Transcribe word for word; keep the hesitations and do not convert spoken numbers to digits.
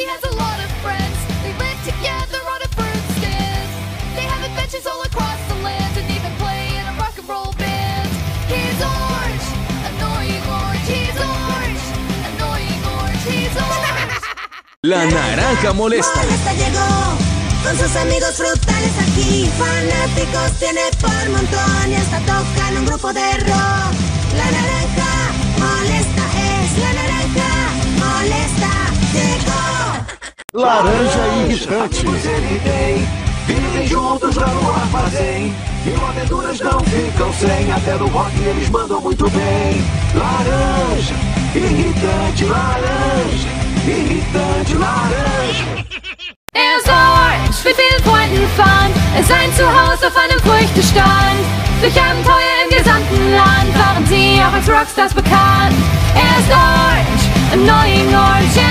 has a lot of friends. They live together on a fruit stand. They have adventures all across the land and even play in a rock and roll band. He's orange, annoying orange. He's orange, annoying orange. He's orange. La naranja molesta. Molesta llegó con sus amigos frutales aquí. Fanáticos tiene por montón y hasta tocan un grupo de rock. La naranja molesta es, la naranja molesta llegó. Laranja irritante. Vivem juntos lá no armazém. Mil aventuras não ficam sem. Até no rock eles mandam muito bem. Laranja, irritante, laranja, irritante, laranja. Er ist orange, mit vielen Freunden fun. Es ist ein Zuhause auf einem Früchtestand. Durch Abenteuer im gesamten Land waren sie auch als Rockstars bekannt. Er ist orange, annoying orange.